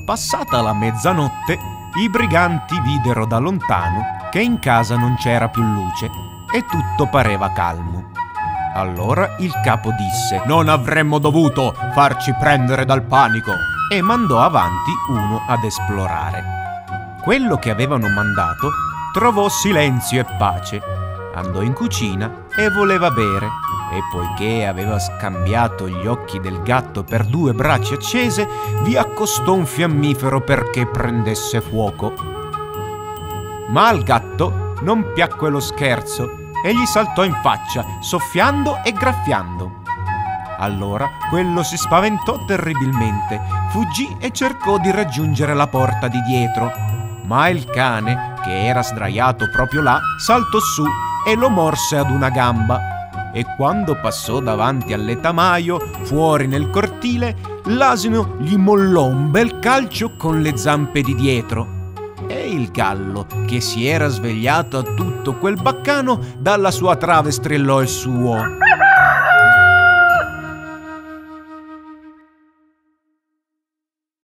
Passata la mezzanotte, i briganti videro da lontano che in casa non c'era più luce e tutto pareva calmo. Allora il capo disse: «Non avremmo dovuto farci prendere dal panico», e mandò avanti uno ad esplorare. Quello che avevano mandato trovò silenzio e pace. Andò in cucina e voleva bere, e poiché aveva scambiato gli occhi del gatto per 2 braci accese, vi accostò un fiammifero perché prendesse fuoco. Ma al gatto non piacque lo scherzo e gli saltò in faccia, soffiando e graffiando. Allora quello si spaventò terribilmente, fuggì e cercò di raggiungere la porta di dietro. Ma il cane, che era sdraiato proprio là, saltò su e lo morse ad una gamba. E quando passò davanti al letamaio, fuori nel cortile, l'asino gli mollò un bel calcio con le zampe di dietro. E il gallo, che si era svegliato a tutto quel baccano, dalla sua trave strillò il suo.